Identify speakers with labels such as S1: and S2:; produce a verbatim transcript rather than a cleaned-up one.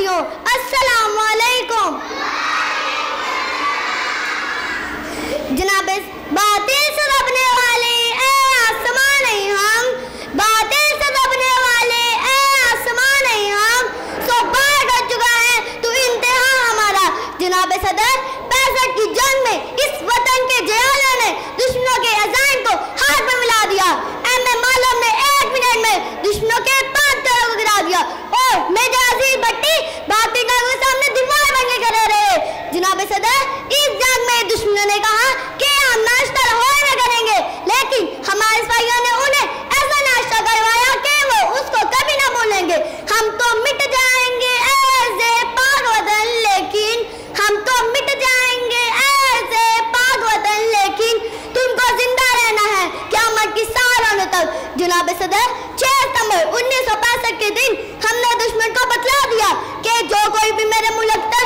S1: साथियों, अस्सलाम वालेकुम। जनाब बातें से दबने वाले ए आसमां नहीं हम, बातें से दबने वाले ए आसमां नहीं हम, सौ बार कर चुका है तू इंतहा हमारा। जनाब सदर, पैंसठ की जंग में इस वतन के जयालों ने दुश्मनों के अज़ाइम को हाथ में मिला दिया। एम ए मालूम ने एक मिनट में दुश्मनों के पांच तरह को गिरा दिया और मेजर अजीज भट्टी बातें के सामने दीवार बन के खड़े रहे। जनाब सदर, इस जंग में दुश्मनों ने कहा कि हम नाश्ता लाहौर में करेंगे, लेकिन हमारे सिपाहियों ने उन्हें ऐसा नाश्ता करवाया कि वो उसको कभी ना भूलेंगे। हम तो मिट जाएंगे ऐसे पाक वतन, लेकिन हम तो मिट जाएंगे ऐसे पाक वतन, लेकिन तुमको जिंदा रहना है क़यामत की सालों तक। जनाब सदर, छह सितंबर उन्नीस सौ पैंसठ के दिन हमने दुश्मन को बतला दिया कि जो कोई भी मेरे मुल्क